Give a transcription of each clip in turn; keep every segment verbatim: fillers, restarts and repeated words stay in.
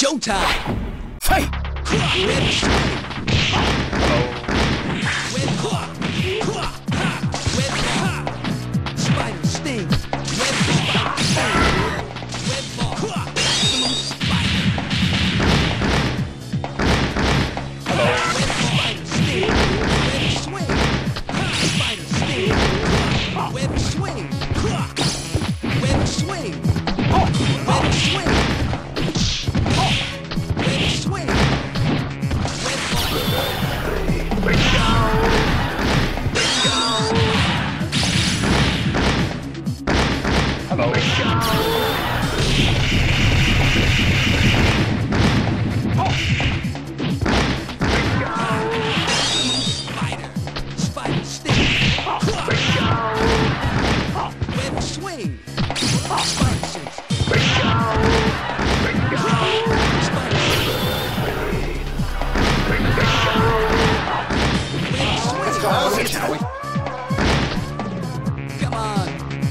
Showtime! Fight! Web swing! Hello. Web hook! Web ball! Spider sting! Web ball! Sting! Web ball! Maximum spider! Hello. Web spider sting! Web swing! Spider sting! Web swing! Web swing! Web swing! Web swing! Web ball! Bingo! Hello. Spider! Spider sting! Web swing! Spider sting! Let's go out, shall we? Come on!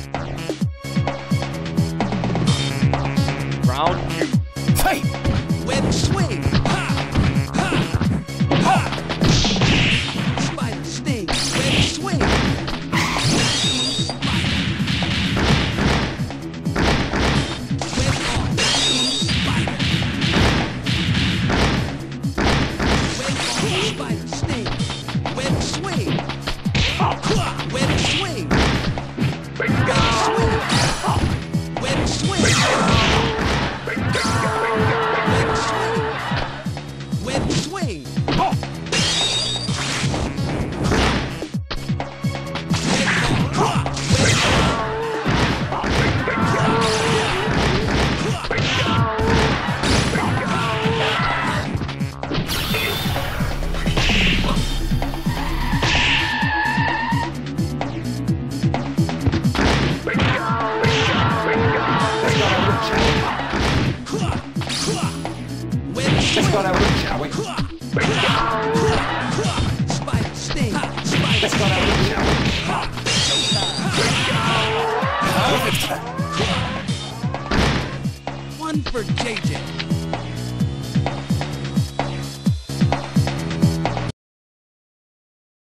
Round two. Fight! Web swing! Ha! Ha! Ha! Spider sting! Web swing! Web ball! Spider! Web ball! Spider sting! Web swing! Web swing! Web swing! Web swing! Web swing! Web swing! Let's go down, shall we? Spider sting! Let's go down, shall we? One for J J.